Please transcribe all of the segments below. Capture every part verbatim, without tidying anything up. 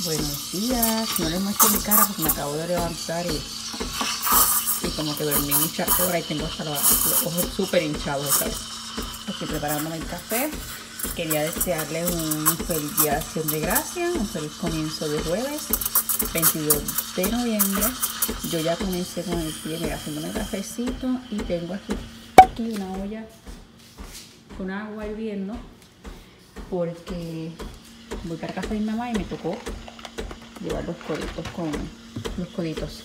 Buenos días. No les muestro mi cara porque me acabo de levantar y, y como que dormí muchas horas y tengo hasta los, los ojos súper hinchados esta vez. Estoy preparándome el café. Quería desearles un feliz día de acción de gracias, un feliz comienzo de jueves, veintidós de noviembre. Yo ya comencé con el pie, mira, haciéndome el cafecito y tengo aquí, aquí una olla con agua hirviendo porque voy para casa de mi mamá y me tocó llevar los coditos con los coditos.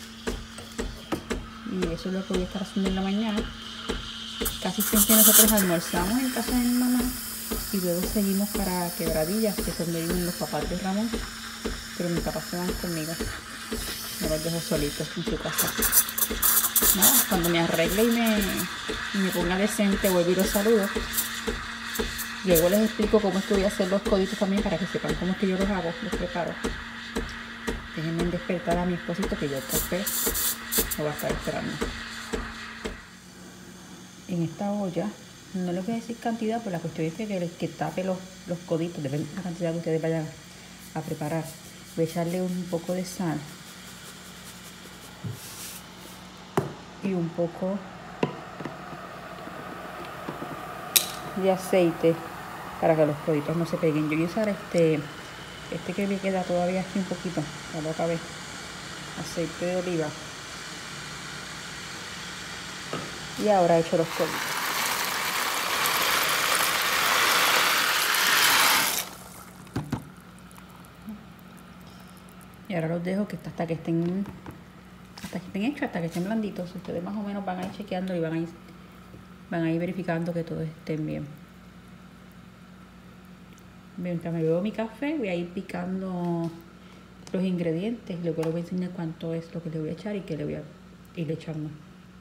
Y eso es lo que voy a estar haciendo en la mañana. Casi siempre nosotros almorzamos en casa de mi mamá y luego seguimos para Quebradillas, que es donde viven los papás de Ramón. Pero mis papás se van conmigo. No los dejo solitos en su casa. Nada, cuando me arregle y me, y me ponga decente, vuelvo y los saludo. Luego les explico cómo es que voy a hacer los coditos también para que sepan cómo es que yo los hago, los preparo. Déjenme despertar a mi esposito que yo el café lo va a estar esperando. En esta olla, no les voy a decir cantidad, pero la cuestión es que, que tape los, los coditos, depende de la cantidad que ustedes vayan a preparar. Voy a echarle un poco de sal y un poco de aceite para que los coditos no se peguen. Yo voy a usar este, este que me queda todavía aquí un poquito, ya lo acabé, aceite de oliva. Y ahora echo los coditos. Y ahora los dejo que hasta que estén hasta que estén hechos, hasta que estén blanditos. Ustedes más o menos van a ir chequeando y van a ir, van a ir verificando que todos estén bien. Mientras me bebo mi café, voy a ir picando los ingredientes. Luego les voy a enseñar cuánto es lo que le voy a echar y qué le voy a ir echando.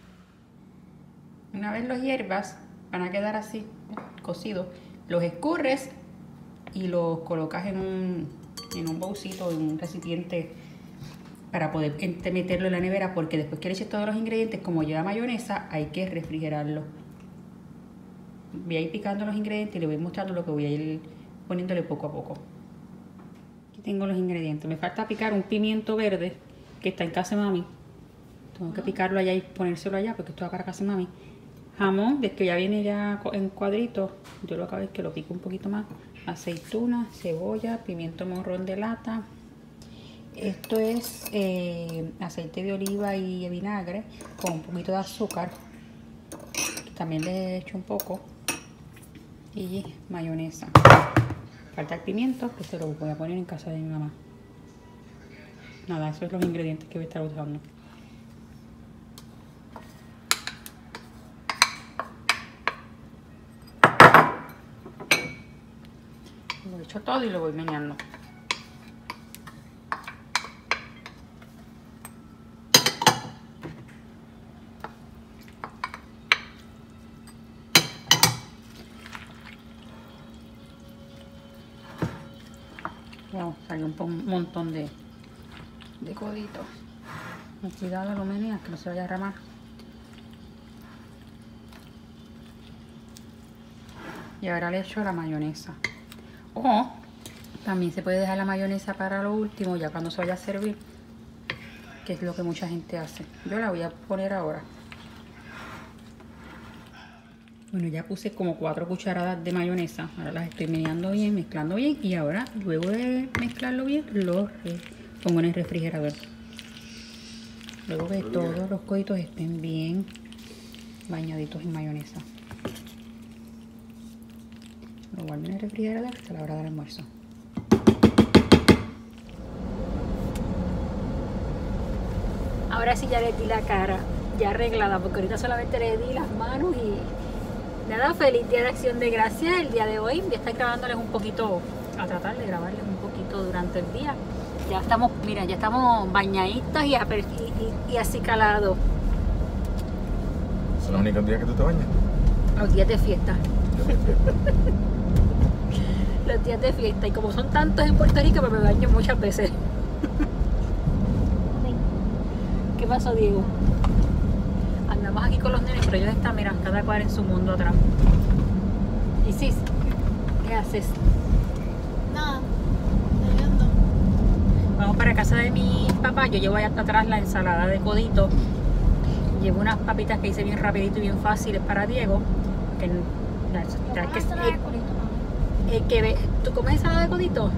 Una vez los hierbas, van a quedar así, cocidos. Los escurres y los colocas en un, en un bolsito, en un recipiente para poder meterlo en la nevera, porque después que le eches todos los ingredientes, como lleva mayonesa, hay que refrigerarlo. Voy a ir picando los ingredientes y le voy mostrando lo que voy a ir poniéndole poco a poco. Aquí tengo los ingredientes. Me falta picar un pimiento verde que está en casa de mami. Tengo que picarlo allá y ponérselo allá porque esto va para casa de mami. Jamón, de que ya viene ya en cuadritos. Yo lo acabo de que lo pico un poquito más. Aceituna, cebolla, pimiento morrón de lata. Esto es eh, aceite de oliva y vinagre con un poquito de azúcar. También le he hecho un poco. Y mayonesa. Falta el pimiento, que se lo voy a poner en casa de mi mamá. Nada, esos son los ingredientes que voy a estar usando. Lo he hecho todo y lo voy meneando. Wow, salió un montón de, de coditos. Cuidado, lo meneas, que no se vaya a derramar. Y ahora le echo la mayonesa. O también se puede dejar la mayonesa para lo último, ya cuando se vaya a servir, que es lo que mucha gente hace. Yo la voy a poner ahora. Bueno, ya puse como cuatro cucharadas de mayonesa. Ahora las estoy meneando bien, mezclando bien. Y ahora, luego de mezclarlo bien, lo pongo en el refrigerador. Luego que todos los coditos estén bien bañaditos en mayonesa. Lo guardo en el refrigerador hasta la hora del almuerzo. Ahora sí ya le di la cara, ya arreglada, porque ahorita solamente le di las manos y nada, feliz día de acción de gracias el día de hoy. Voy a estar grabándoles un poquito, a tratar de grabarles un poquito durante el día. Ya estamos, mira, ya estamos bañaditos y, y, y, y así calados. ¿Son los únicos días que tú te bañas? Los días de fiesta. Los días de fiesta, y como son tantos en Puerto Rico, pues me baño muchas veces. ¿Qué pasó, Diego? Andamos aquí con los nenes, pero ellos están, mira, cada cual en su mundo atrás. ¿Y Cis? ¿Qué haces? Nada, estoy viendo. casa de mi papá yo llevo allá atrás la ensalada de codito. Llevo unas papitas que hice bien rapidito y bien fáciles para Diego. Que, la, la, que, el, el que ve, ¿tú comes ensalada de codito?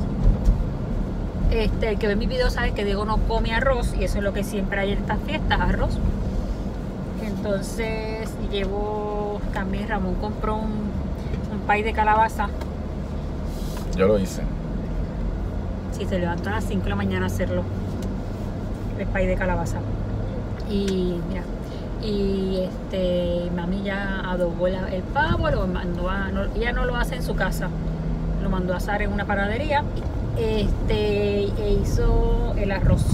Este, el que ve mi video sabe que Diego no come arroz y eso es lo que siempre hay en estas fiestas, arroz. Entonces llevo, también Ramón compró un, un pay de calabaza. Yo lo hice. Sí, se levantó a las cinco de la mañana a hacerlo. El pay de calabaza. Y mira, y este, mami ya adobó la, el pavo, lo mandó a, no, ella no lo hace en su casa, lo mandó a asar en una panadería, este, e hizo el arroz.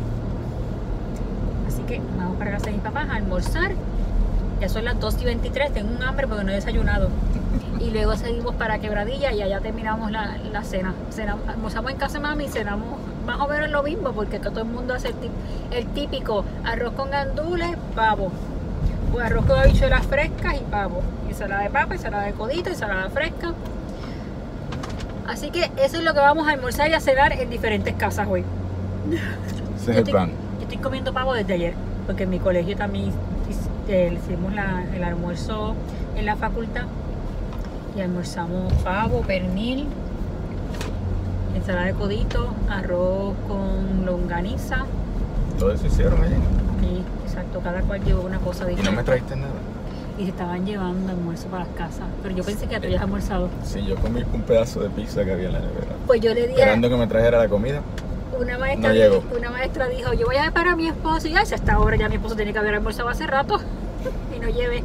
Así que vamos para casa de mis papás a almorzar. Ya son las dos y veintitrés, tengo un hambre porque no he desayunado. Y luego seguimos para Quebradilla y allá terminamos la, la cena. Cena. Almorzamos en casa de mami y cenamos más o menos lo mismo, porque acá todo el mundo hace el, el típico arroz con gandules, pavo. O arroz con habichuelas frescas y pavo. Y ensalada de papa, ensalada de codito, ensalada fresca. Así que eso es lo que vamos a almorzar y a cenar en diferentes casas hoy. Ese es el plan. Yo estoy comiendo pavo desde ayer, porque en mi colegio también eh, hicimos la, el almuerzo en la facultad. Y almorzamos pavo, pernil, ensalada de codito, arroz con longaniza. Todo eso hicieron allí. Sí, exacto, cada cual llevó una cosa Y diferente. no me trajiste nada. Y se estaban llevando almuerzo para las casas. Pero yo pensé que tú habías almorzado. Sí, yo comí un pedazo de pizza que había en la nevera. Pues yo le dije, Esperando que me trajera la comida. una maestra, No di- llegó. una maestra dijo, yo voy a ver para mi esposo. Y ya, si hasta ahora ya mi esposo tiene que haber almorzado hace rato. Y no llevé.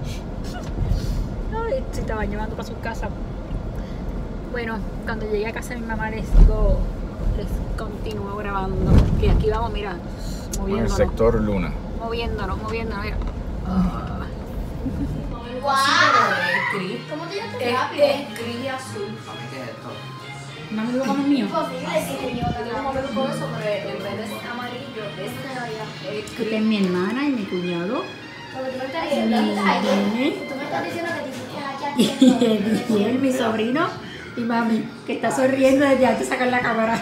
Ay, se estaban llevando para su casa. Bueno, cuando llegué a casa de mi mamá les digo, les continúo grabando. Que aquí vamos, mira, En el moviéndonos. sector Luna. Moviéndonos, moviéndonos, mira. ¡Wow! ¿Cómo te llamas? Este, Gris y azul. mami, ¿lo como mío? Imposible que yo tengo un modelo con eso, pero en vez de ser amarillo, este debería ser Esta es mi hermana y mi cuñado. Porque tú me estás diciendo, tú me estás diciendo que te hiciste Y aquí. él, y él, mi sobrino, y mami, que está sonriendo desde antes de sacar la cámara.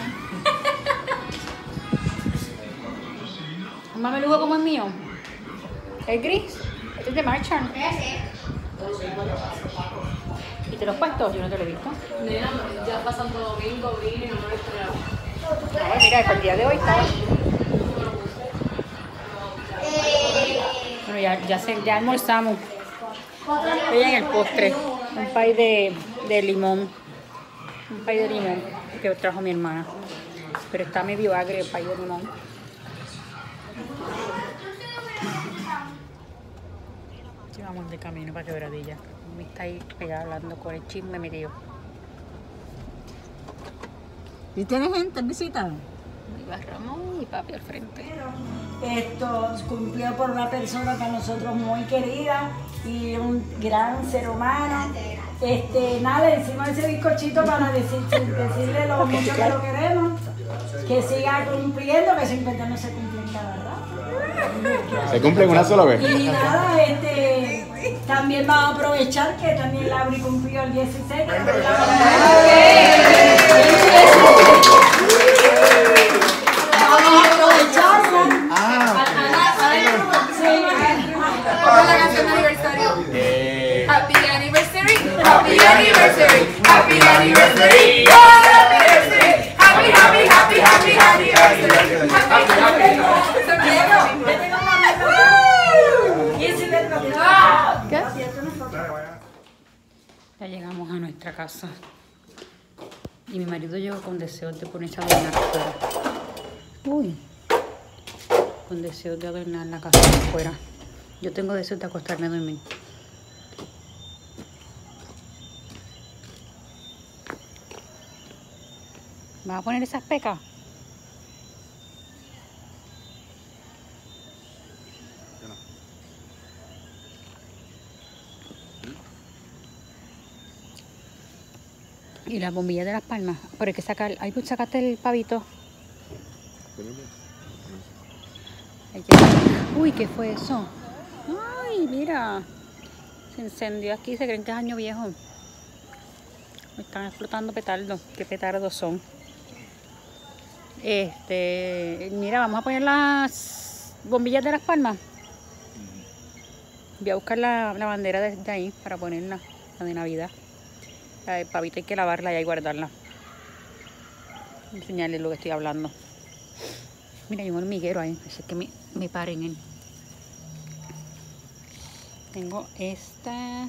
Mami, lujo como es mío. ¿El gris? Este es de Marchand. ¿Y te lo has puesto? Yo no te lo he visto. Nena, ya pasando domingo, vine y no me he visto nada. Ah, mira, para el día de hoy está. Bueno, ya, ya, se, ya almorzamos. Estoy en el postre. Un pay de, de limón. Un pay de limón que trajo mi hermana. Pero está medio agrio el pay de limón. Y vamos de camino para Quebradilla. Me está ahí pegada hablando con el chisme metido. ¿Y tienes gente en visita? Iba Ramón y papi al frente. Esto cumplió por una persona para nosotros muy querida y un gran ser humano. Este, nada, le hicimos ese bizcochito para decir, decirle lo mucho que lo queremos, que siga cumpliendo, que cincuenta no se cumplen cada rato. ¿Se cumplen una sola vez? Y nada, este, también vamos a aprovechar que también Lauri cumplió el dieciséis. Vamos a aprovecharla. Ah, La canción de aniversario. eh, Happy anniversary, happy anniversary, happy anniversary, oh, happy anniversary, happy, happy, happy, happy anniversary, happy, happy. Se me ¿Qué? Ya llegamos a nuestra casa. Y mi marido llegó con deseos de ponerse a adornar afuera. Uy. Con deseos de adornar la casa afuera. Yo tengo deseos de acostarme a dormir. ¿Vas a poner esas pecas? Y las bombillas de las palmas. Pero hay que sacar. Ay, pues sacaste el pavito. Hay que- Uy, ¿qué fue eso? Ay, mira. Se encendió aquí. Se creen que es año viejo. Están explotando petardos. ¿Qué petardos son? Este, mira, vamos a poner las bombillas de Las Palmas. Voy a buscar la, la bandera de, de ahí para ponerla, la de Navidad. La de pavito hay que lavarla y guardarla. Enseñarles lo que estoy hablando. Mira, hay un hormiguero ahí, así que me, me paren él. Tengo esta.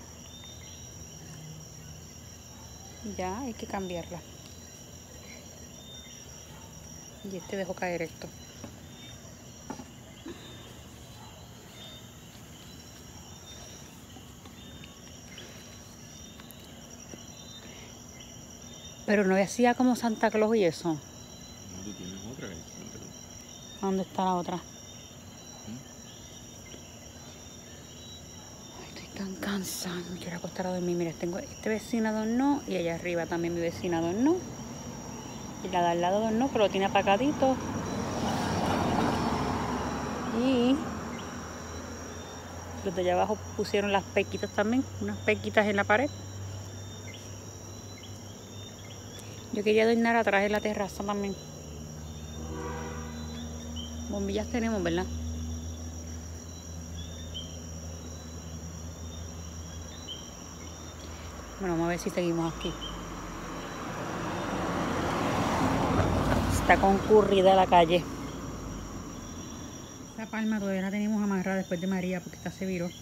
Ya, hay que cambiarla. Y este dejo caer esto. Pero no hacía como Santa Claus y eso. No, tú tienes otra que Santa Claus. ¿Dónde está la otra? Ay, estoy tan cansada, me quiero acostar a dormir. Mira, tengo este vecino adornó y allá arriba también mi vecina adornó. Y la de al lado adornó, pero lo tiene apacadito. Y los de allá abajo pusieron las pequitas también, unas pequitas en la pared. Yo quería adornar atrás en la terraza también. Bombillas tenemos, ¿verdad? Bueno, vamos a ver si seguimos aquí. Está concurrida la calle. Esta palma todavía la tenemos amarrada después de María porque esta se viró.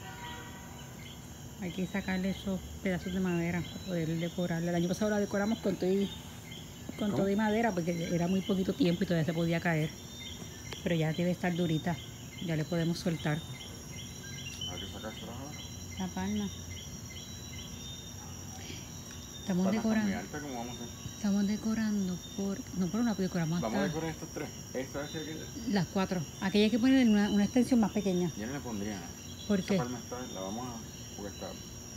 Hay que sacarle esos pedazos de madera para poder decorarla. El año pasado la decoramos con todo y, con todo y madera porque era muy poquito tiempo y todavía se podía caer. Pero ya debe estar durita. Ya le podemos soltar. ¿Hay que sacársela ahora? La palma. Estamos Para decorando. muy alta, ¿cómo vamos a hacer? Estamos decorando por. No por una, decoramos Vamos a hasta decorar estos tres. Esta vez y aquella. las cuatro. Aquella hay que poner una, una extensión más pequeña. Yo no le pondría. ¿Por Esta qué? palma está, la vamos a. Porque está.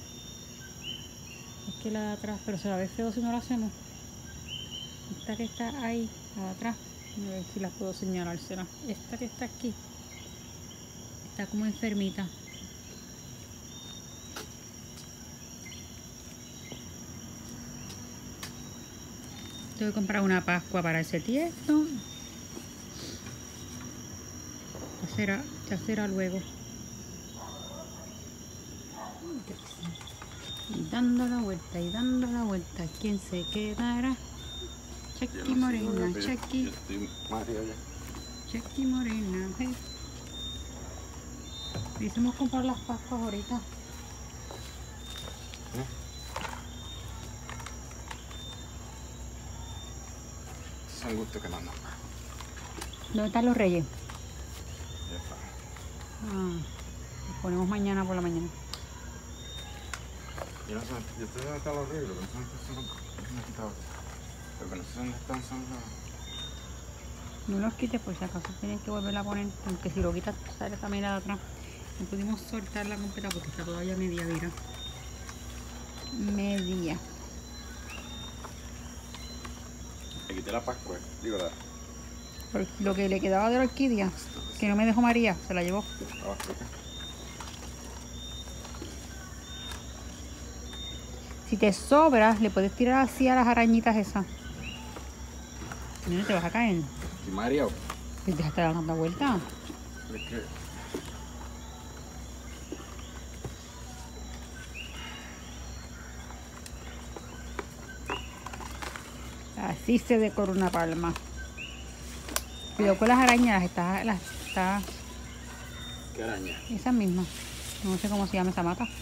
Es que la de atrás, pero se va a ver feo si no la hacemos. Esta que está ahí, la de atrás, a ver si la puedo señalársela. Esta que está aquí, está como enfermita. Tengo que comprar una pascua para ese tiesto. Ya será, ya será luego. Y dando la vuelta y dando la vuelta, ¿quién se quedará? Chequi Morena, Chequi, Yo estoy María ya. Chequi Morena, hey. Hicimos comprar las pascuas ahorita. Es un gusto que mando. ¿Dónde están los reyes? Ya está. Ah, los ponemos mañana por la mañana. Yo no sé, yo sé dónde están los reyes, pero no sé dónde están los. Me he quitado. Pero no sé dónde están, son los. No los quites por si acaso tienes que volverla a poner, aunque si lo quitas sale también la de atrás. No pudimos soltarla completa porque está todavía media, mira. Media. Le quité la pascua, digo la. Por lo que le quedaba de la orquídea, que no me dejó María, se la llevó. La pascua. Si te sobra, le puedes tirar así a las arañitas esas. No te vas a caer. ¿Y María? Pues déjate dar una vuelta. Es que. Así se decora una palma. Cuidado con las arañas, está, las, está ¿Qué araña? esa misma. No sé cómo se llama esa mata.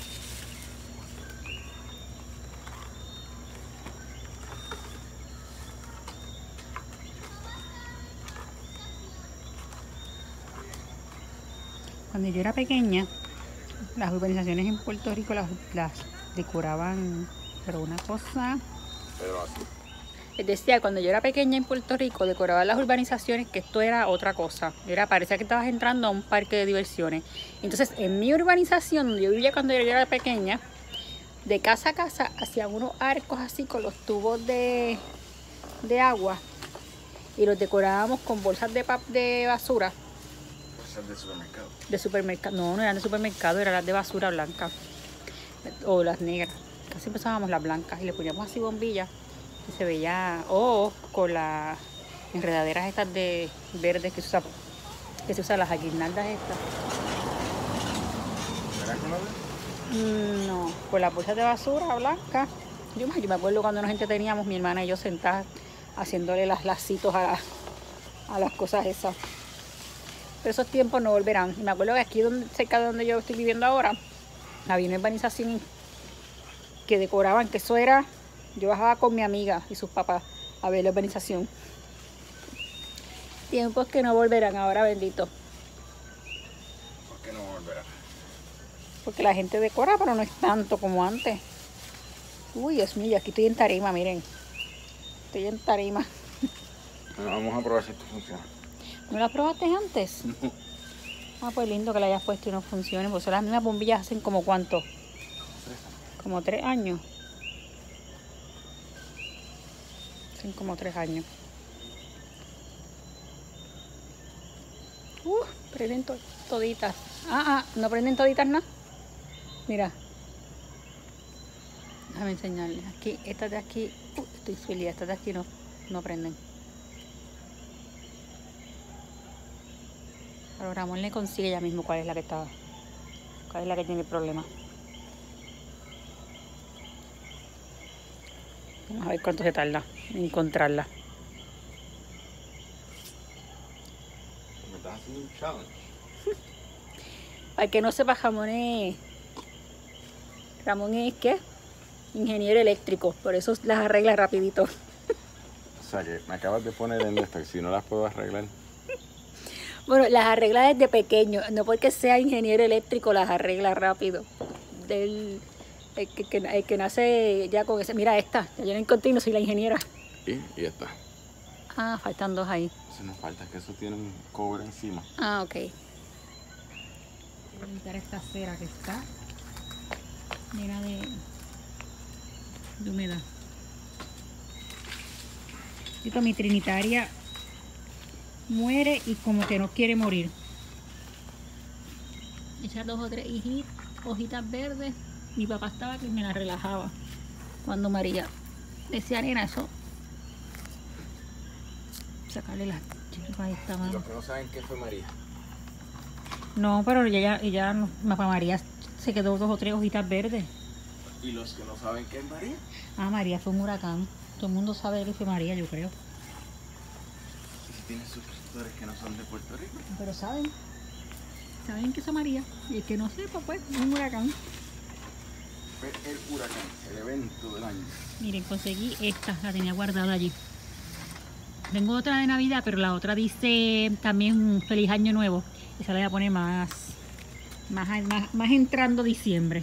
Cuando yo era pequeña, las urbanizaciones en Puerto Rico las, las decoraban, pero una cosa. Pero así. Les decía, cuando yo era pequeña en Puerto Rico, decoraban las urbanizaciones, que esto era otra cosa. Era, parecía que estabas entrando a un parque de diversiones. Entonces, en mi urbanización, donde yo vivía cuando yo era pequeña, de casa a casa, hacían unos arcos así con los tubos de, de agua. Y los decorábamos con bolsas de, pap de basura. Bolsas de supermercado. De supermercado. No, no eran de supermercado, eran las de basura blanca. O las negras. Casi empezábamos las blancas y le poníamos así bombillas. Y se veía, o con la enredaderas estas de verdes que se usan, que se usan las guirnaldas estas. ¿Será con la de? Mm, no, con las bolsas de basura blanca. Yo, yo me acuerdo cuando nos teníamos mi hermana y yo sentadas haciéndole las lacitos a, la, a las cosas esas. Pero esos tiempos no volverán. Y me acuerdo que aquí donde, cerca de donde yo estoy viviendo ahora, había una urbanización que decoraban, que eso era, yo bajaba con mi amiga y sus papás a ver la urbanización. Tiempos que no volverán ahora, bendito. ¿Por qué no volverá? Porque la gente decora, pero no es tanto como antes. Uy, Dios mío, aquí estoy en tarima, miren. Estoy en tarima. Bueno, vamos a probar si esto funciona. ¿No la probaste antes? No. Ah, pues lindo que la hayas puesto y no funcione. Pues son las mismas bombillas hacen como cuánto. Como tres años. Hacen como tres años. Uh, prenden to toditas. Ah, ah, no prenden toditas nada. Mira. Déjame enseñarles. Aquí, estas de aquí. Uh, estoy feliz. Estas de aquí no, no prenden. Pero Ramón le consigue ya mismo cuál es la que está. Cuál es la que tiene el problema. Vamos a ver cuánto se tarda en encontrarla. Me estás haciendo un challenge. Para el que no sepa, Ramón es... Ramón es, ¿qué? Ingeniero eléctrico. Por eso las arregla rapidito. O sea que me acabas de poner en esta, que si no las puedo arreglar. Bueno, las arregla desde pequeño. No porque sea ingeniero eléctrico, las arregla rápido. Del... El que, que, el que nace ya con ese... Mira esta, yo no encontré y no soy la ingeniera. Y, y esta. Ah, faltan dos ahí. Eso nos falta, que eso tiene un cobre encima. Ah, ok. Voy a quitar esta cera que está llena de, de humedad. Esto, mi trinitaria muere y como que no quiere morir. Echar dos o tres hojitas, hojitas verdes. Mi papá estaba que me la relajaba cuando María decía, nena, eso. Sacarle las chispas a esta mano. Los que no saben qué fue María. No, pero ella, ella, no, María se quedó dos o tres hojitas verdes. ¿Y los que no saben qué es María? Ah, María fue un huracán. Todo el mundo sabe que fue María, yo creo. ¿Y si tienes suscriptores que no son de Puerto Rico? Pero saben. Saben que es María. Y el que no sepa, pues, es un huracán. Fue el huracán, el evento del año. Miren, conseguí esta, la tenía guardada allí. Tengo otra de Navidad, pero la otra dice también Feliz Año Nuevo. Esa la voy a poner más, más, más, más entrando diciembre.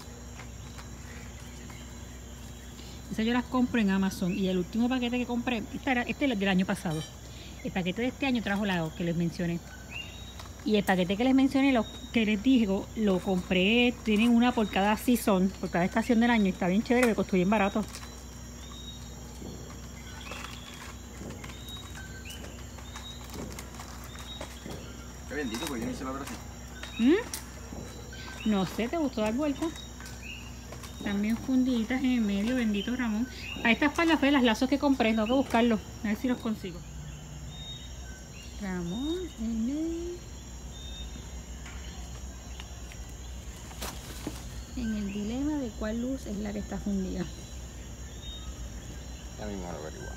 Esa yo las compro en Amazon. Y el último paquete que compré, este, era, este es el del año pasado. El paquete de este año trajo la que les mencioné. Y el paquete que les mencioné, lo que les digo, lo compré, tienen una por cada season, por cada estación del año. Está bien chévere, me costó bien barato. Qué bendito, porque yo ni se lo abro así. ¿Mm? No sé, ¿te gustó dar vuelta? También fundiditas en el medio, bendito Ramón. A estas palas fue las lazos que compré, tengo que buscarlos, a ver si los consigo. Ramón, en el... en el dilema de cuál luz es la que está fundida. Ya mismo lo averiguamos.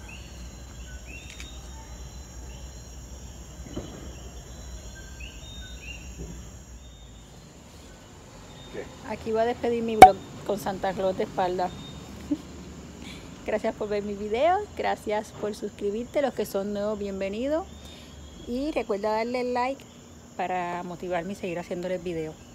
¿Qué? Aquí voy a despedir mi vlog con Santa Claus de espalda. Gracias por ver mis videos, gracias por suscribirte, los que son nuevos, bienvenidos. Y recuerda darle like para motivarme y seguir haciéndoles videos.